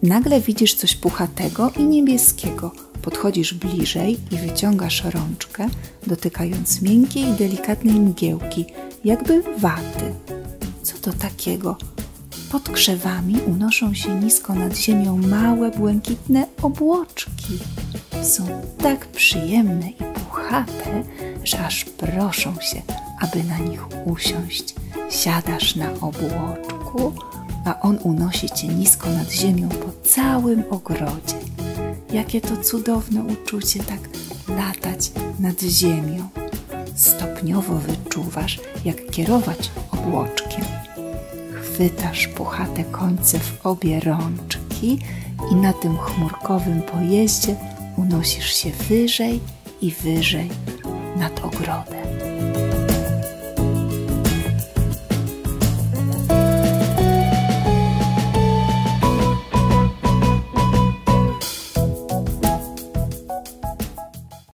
Nagle widzisz coś puchatego i niebieskiego. Podchodzisz bliżej i wyciągasz rączkę, dotykając miękkiej i delikatnej mgiełki, jakby waty. Co to takiego? Pod krzewami unoszą się nisko nad ziemią małe, błękitne obłoczki. Są tak przyjemne i puchate, że aż proszą się, aby na nich usiąść. Siadasz na obłoczku, a on unosi cię nisko nad ziemią po całym ogrodzie. Jakie to cudowne uczucie tak latać nad ziemią. Stopniowo wyczuwasz, jak kierować obłoczkiem. Chwytasz puchate końce w obie rączki i na tym chmurkowym pojeździe unosisz się wyżej i wyżej nad ogrodem.